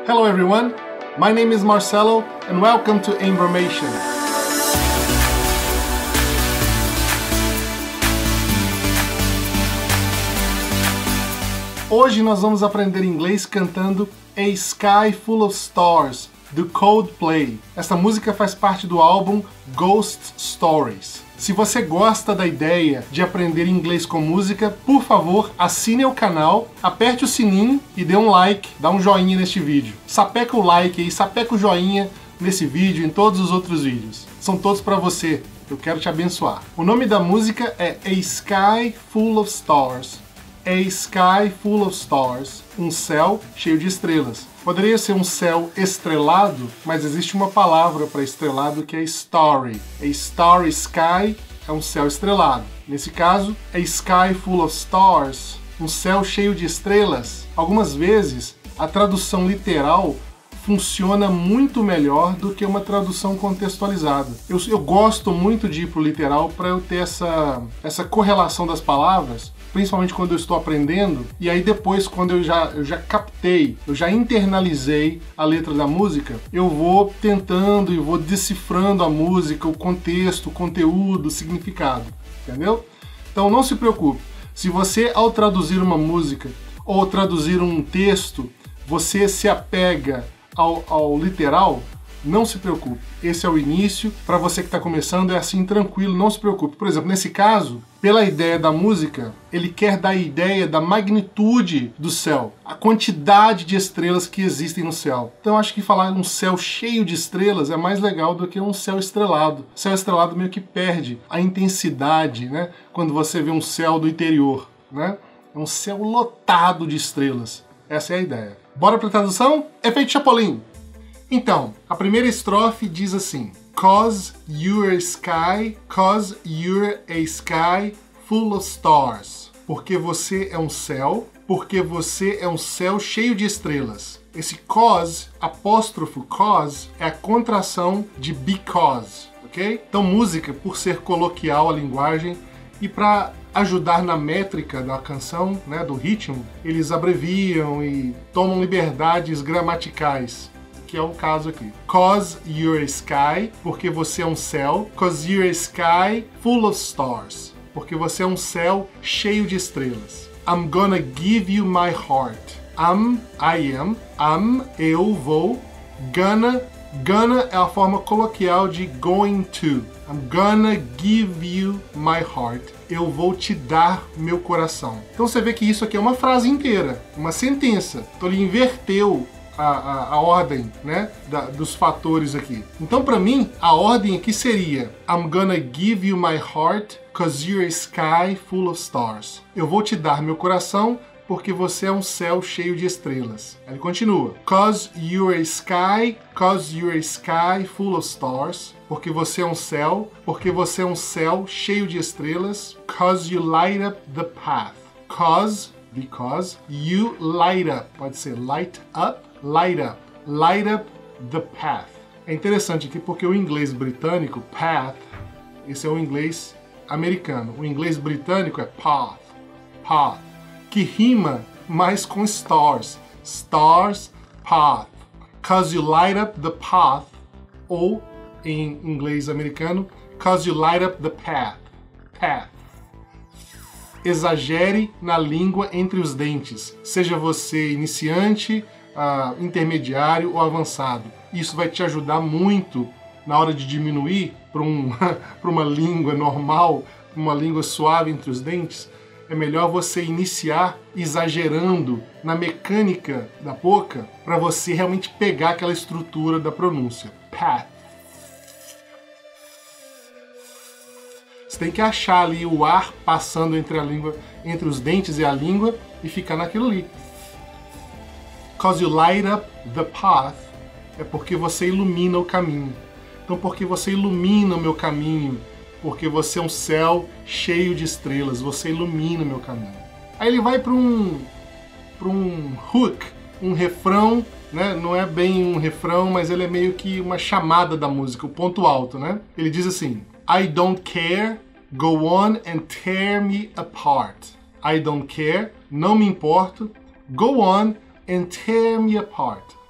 Hello everyone, my name is Marcelo and welcome to Embramation. Hoje nós vamos aprender inglês cantando A Sky Full of Stars, do Coldplay. Esta música faz parte do álbum Ghost Stories. Se você gosta da ideia de aprender inglês com música, por favor, assine o canal, aperte o sininho e dê um like, dá um joinha neste vídeo. Sapeca o like aí, sapeca o joinha nesse vídeo e em todos os outros vídeos. São todos para você, eu quero te abençoar. O nome da música é A Sky Full of Stars. A Sky Full of Stars, um céu cheio de estrelas. Poderia ser um céu estrelado, mas existe uma palavra para estrelado que é starry. A starry sky é um céu estrelado. Nesse caso, a Sky Full of Stars, um céu cheio de estrelas. Algumas vezes, a tradução literal funciona muito melhor do que uma tradução contextualizada. Eu gosto muito de ir para o literal para eu ter essa correlação das palavras, principalmente quando eu estou aprendendo, e aí depois, quando eu já captei, eu já internalizei a letra da música, eu vou tentando e vou decifrando a música, o contexto, o conteúdo, o significado, entendeu? Então não se preocupe, se você ao traduzir uma música ou traduzir um texto, você se apega ao literal, não se preocupe. Esse é o início. Para você que está começando, é assim, tranquilo, não se preocupe. Por exemplo, nesse caso, pela ideia da música, ele quer dar a ideia da magnitude do céu, a quantidade de estrelas que existem no céu. Então acho que falar um céu cheio de estrelas é mais legal do que um céu estrelado. O céu estrelado meio que perde a intensidade, né? Quando você vê um céu do interior, né? É um céu lotado de estrelas. Essa é a ideia. Bora para a tradução? Efeito Chapolin. Então, a primeira estrofe diz assim: Cause you're a sky full of stars. Porque você é um céu, porque você é um céu cheio de estrelas. Esse cause, apóstrofo cause, é a contração de because, ok? Então, música, por ser coloquial a linguagem e para ajudar na métrica da canção, né, do ritmo, eles abreviam e tomam liberdades gramaticais, que é o caso aqui. Cause you're a sky, porque você é um céu. Cause you're a sky full of stars, porque você é um céu cheio de estrelas. I'm gonna give you my heart. Eu vou. Gonna é a forma coloquial de going to. I'm gonna give you my heart. Eu vou te dar meu coração. Então você vê que isso aqui é uma frase inteira, uma sentença. Então ele inverteu a ordem, né, dos fatores aqui. Então para mim, a ordem aqui seria I'm gonna give you my heart cause you're a sky full of stars. Eu vou te dar meu coração porque você é um céu cheio de estrelas. Ele continua. Cause you're a sky full of stars. Porque você é um céu, cheio de estrelas. Cause you light up the path. Because you light up. Pode ser light up the path. É interessante aqui porque o inglês britânico, path, esse é o inglês americano. O inglês britânico é path, que rima mais com stars, path. Cause you light up the path, ou em inglês americano, cause you light up the path. Exagere na língua entre os dentes, seja você iniciante, intermediário ou avançado. Isso vai te ajudar muito na hora de diminuir para uma língua normal, uma língua suave entre os dentes. É melhor você iniciar exagerando na mecânica da boca para você realmente pegar aquela estrutura da pronúncia. Path. Você tem que achar ali o ar passando entre os dentes e a língua e ficar naquilo ali. Cause you light up the path é porque você ilumina o caminho. Então, porque você ilumina o meu caminho, porque você é um céu cheio de estrelas, você ilumina o meu caminho. Aí ele vai para um hook, um refrão, né? Não é bem um refrão, mas ele é meio que uma chamada da música, o ponto alto, né? Ele diz assim: I don't care, go on and tear me apart. I don't care, não me importo, go on and tear me apart.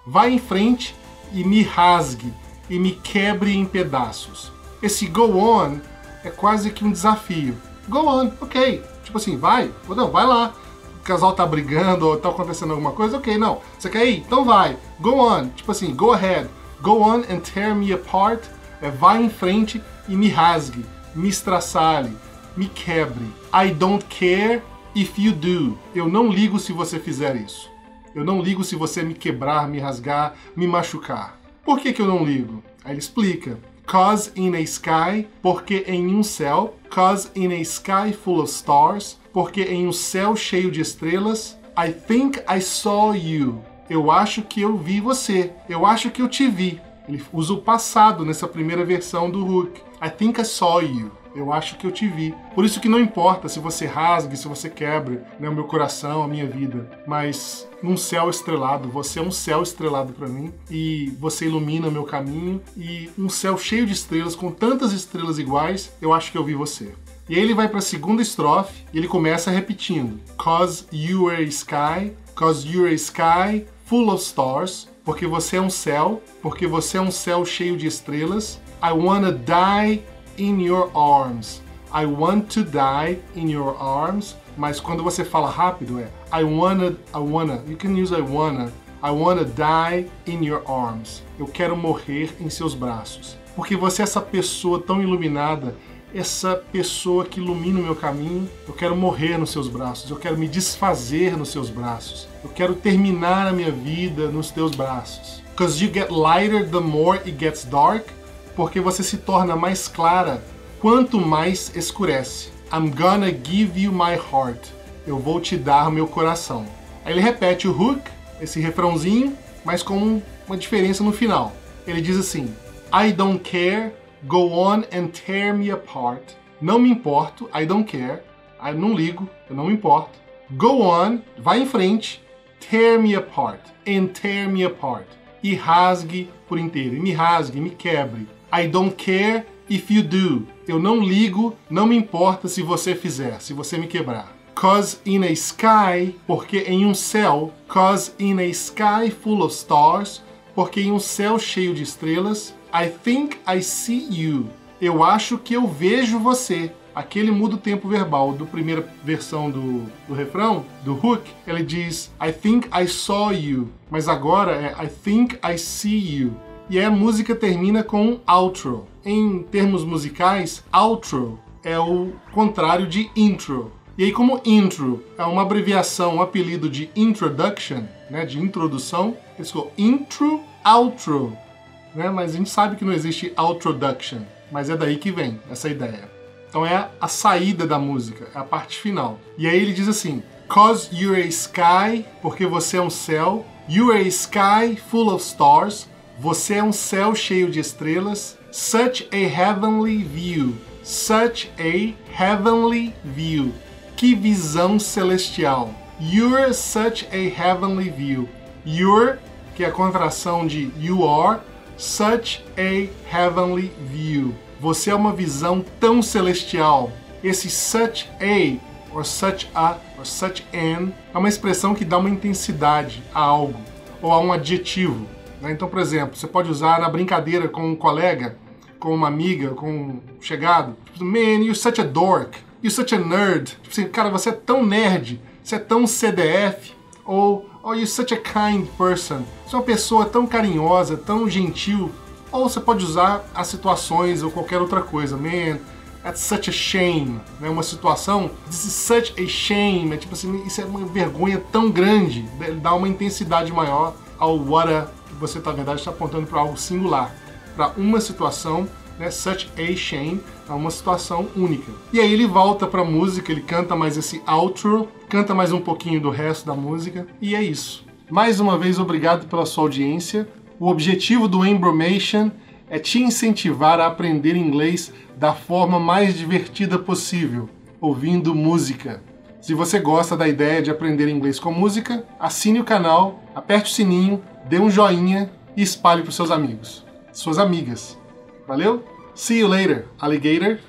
vai em frente e me rasgue, e me quebre em pedaços. Esse go on é quase que um desafio. Go on, ok. Tipo assim, vai, ou não, vai lá. O casal tá brigando ou tá acontecendo alguma coisa, ok, não. Você quer ir? Então vai. Go on, tipo assim, go ahead. Go on and tear me apart. Vai em frente e me rasgue, me estraçalhe, me quebre. I don't care if you do. Eu não ligo se você fizer isso. Eu não ligo se você me quebrar, me rasgar, me machucar. Por que eu não ligo? Aí ele explica. Cause in a sky, porque em um céu. Cause in a sky full of stars, porque em um céu cheio de estrelas. I think I saw you. Eu acho que eu vi você. Eu acho que eu te vi. Ele usa o passado nessa primeira versão do Hook. I think I saw you. Eu acho que eu te vi. Por isso que não importa se você rasgue, se você quebre, né, o meu coração, a minha vida. Mas num céu estrelado, você é um céu estrelado para mim. E você ilumina o meu caminho. E um céu cheio de estrelas, com tantas estrelas iguais, eu acho que eu vi você. E aí ele vai para a segunda estrofe e ele começa repetindo. Cause you are a sky, cause you are a sky full of stars. Porque você é um céu, porque você é um céu cheio de estrelas. I wanna die in your arms. I want to die in your arms. Mas quando você fala rápido I wanna, you can use I wanna die in your arms. Eu quero morrer em seus braços. Porque você é essa pessoa tão iluminada, essa pessoa que ilumina o meu caminho. Eu quero morrer nos seus braços, eu quero me desfazer nos seus braços. Eu quero terminar a minha vida nos teus braços. Because you get lighter the more it gets dark. Porque você se torna mais clara quanto mais escurece. I'm gonna give you my heart. Eu vou te dar meu coração. Aí ele repete o hook, esse refrãozinho, mas com uma diferença no final. Ele diz assim: I don't care, go on and tear me apart. Não me importo, I don't care. Eu não ligo, eu não me importo. Go on, vai em frente, tear me apart, and tear me apart. E rasgue por inteiro, e me rasgue, me quebre. I don't care if you do. Eu não ligo, não me importa se você fizer, se você me quebrar. Cause in a sky, porque em um céu. Cause in a sky full of stars, porque em um céu cheio de estrelas. I think I see you. Eu acho que eu vejo você. Aquele muda o tempo verbal da primeira versão do refrão, do hook, ele diz I think I saw you. Mas agora é I think I see you. E aí a música termina com um outro. Em termos musicais, outro é o contrário de intro. E aí como intro é uma abreviação, um apelido de introduction, né, de introdução, ele ficou intro, outro. Né, mas a gente sabe que não existe outroduction, mas é daí que vem essa ideia. Então é a saída da música, é a parte final. E aí ele diz assim, Cause you're a sky, porque você é um céu. You're a sky full of stars. Você é um céu cheio de estrelas. Such a heavenly view. Such a heavenly view. Que visão celestial. You're such a heavenly view. You're, que é a contração de you are, such a heavenly view. Você é uma visão tão celestial. Esse such a, or such a, or such an, é uma expressão que dá uma intensidade a algo, ou a um adjetivo. Então, por exemplo, você pode usar na brincadeira com um colega, com uma amiga, com um chegado. Man, you're such a dork. You're such a nerd. Tipo assim, cara, você é tão nerd. Você é tão CDF. Ou, oh, you're such a kind person. Você é uma pessoa tão carinhosa, tão gentil. Ou você pode usar as situações ou qualquer outra coisa. Man, that's such a shame. Né? Uma situação, this is such a shame. É tipo assim, isso é uma vergonha tão grande. Ele dá uma intensidade maior ao what a, que você, na verdade, está apontando para algo singular. Para uma situação, né? Such a shame, é uma situação única. E aí ele volta para a música, ele canta mais esse outro, canta mais um pouquinho do resto da música, e é isso. Mais uma vez, obrigado pela sua audiência. O objetivo do Embromation é te incentivar a aprender inglês da forma mais divertida possível, ouvindo música. Se você gosta da ideia de aprender inglês com música, assine o canal, aperte o sininho, dê um joinha e espalhe para os seus amigos, suas amigas. Valeu? See you later, alligator!